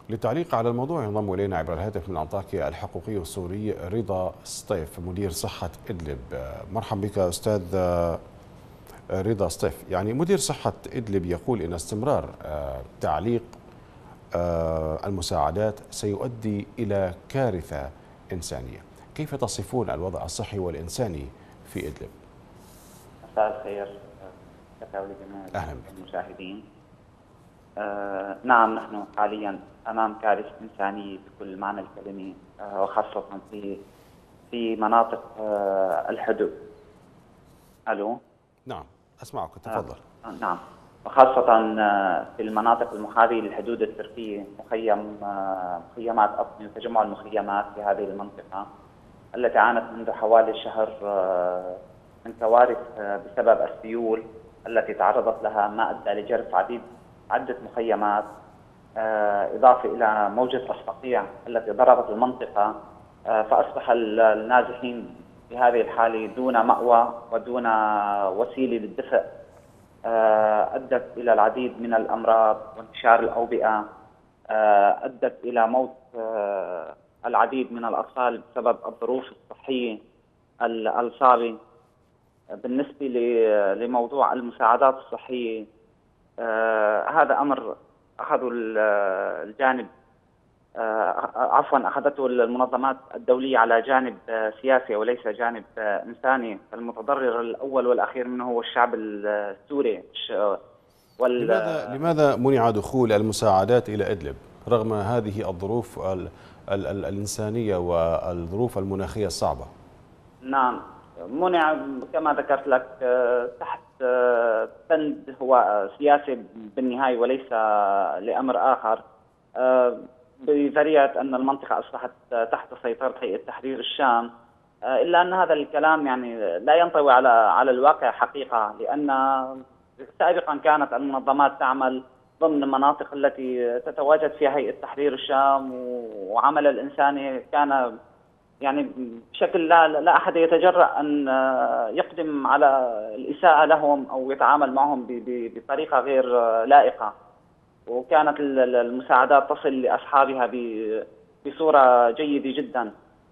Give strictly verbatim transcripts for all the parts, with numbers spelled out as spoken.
للتعليق على الموضوع ينضم إلينا عبر الهاتف من أنطاكيا الحقوقي السوري رضا سطيف مدير صحة إدلب. مرحبا بك أستاذ رضا سطيف. يعني مدير صحة إدلب يقول إن استمرار تعليق المساعدات سيؤدي إلى كارثة إنسانية. كيف تصفون الوضع الصحي والإنساني في إدلب؟ مساء الخير لك ولجميع المشاهدين. آه نعم، نحن حاليا امام كارثه انسانيه بكل معنى الكلمه، آه وخاصه في في مناطق آه الحدود. الو. نعم اسمعك، تفضل. آه نعم، وخاصه آه في المناطق المحاذيه للحدود التركيه، مخيم آه مخيمات أطمي وتجمع المخيمات في هذه المنطقه التي عانت منذ حوالي شهر آه من كوارث آه بسبب السيول التي تعرضت لها، ما ادى لجرف عديد عدة مخيمات، إضافة إلى موجة الصقيع التي ضربت المنطقة، فأصبح النازحين في هذه الحالة دون مأوى ودون وسيلة للدفء، أدت إلى العديد من الأمراض وانتشار الأوبئة، أدت إلى موت العديد من الأطفال بسبب الظروف الصحية الصعبة. بالنسبة لموضوع المساعدات الصحية، آه هذا أمر أخذوا الجانب آه عفوا أخذته المنظمات الدولية على جانب آه سياسي وليس جانب آه إنساني. المتضرر الأول والأخير منه هو الشعب السوري. لماذا لماذا منع دخول المساعدات إلى إدلب رغم هذه الظروف ال ال ال الإنسانية والظروف المناخية الصعبة؟ نعم، منع كما ذكرت لك تحت بند هو سياسي بالنهاية وليس لأمر آخر، بذريعة أن المنطقة أصبحت تحت سيطرة هيئة تحرير الشام. إلا أن هذا الكلام يعني لا ينطوي على على الواقع حقيقة، لأن سابقا كانت المنظمات تعمل ضمن المناطق التي تتواجد فيها هيئة تحرير الشام، وعمل الإنساني كان يعني بشكل لا لا أحد يتجرأ أن يقدم على الإساءة لهم أو يتعامل معهم بطريقة غير لائقة، وكانت المساعدات تصل لأصحابها بصورة جيدة جدا.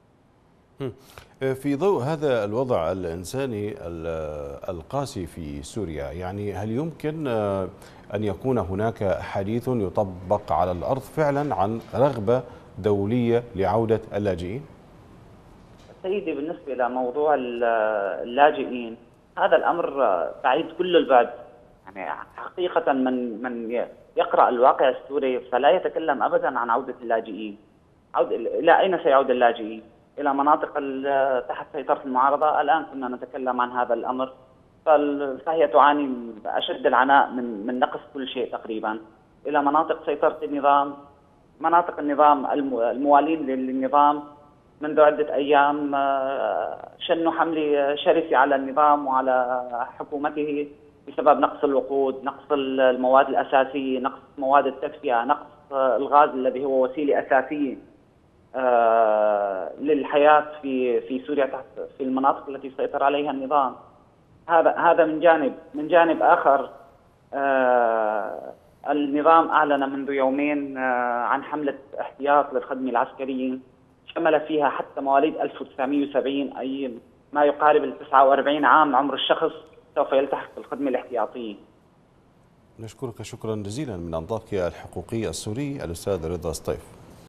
في ضوء هذا الوضع الإنساني القاسي في سوريا، يعني هل يمكن أن يكون هناك حديث يطبق على الأرض فعلا عن رغبة دولية لعودة اللاجئين؟ سيدي، بالنسبة إلى موضوع اللاجئين هذا الأمر بعيد كل البعد. يعني حقيقة من من يقرأ الواقع السوري فلا يتكلم أبدا عن عودة اللاجئين. عود إلى أين سيعود اللاجئين؟ إلى مناطق تحت سيطرة المعارضة. الآن كنا نتكلم عن هذا الأمر، فهي تعاني أشد العناء من من نقص كل شيء تقريبا، إلى مناطق سيطرة النظام، مناطق النظام الموالين للنظام منذ عدة أيام شنوا حملة شرسة على النظام وعلى حكومته بسبب نقص الوقود، نقص المواد الأساسية، نقص مواد التدفئة، نقص الغاز الذي هو وسيلة أساسية للحياة في في سوريا تحت في المناطق التي سيطر عليها النظام. هذا هذا من جانب. من جانب آخر، النظام أعلن منذ يومين عن حملة احتياط للخدمة العسكرية شمل فيها حتى مواليد ألف وتسعمئة وسبعين، أي ما يقارب ال تسعة وأربعين عام عمر الشخص سوف يلتحق بالخدمة الاحتياطية. نشكرك شكرا جزيلا من أنطاكيا الحقوقي السوري الأستاذ رضا سطيف.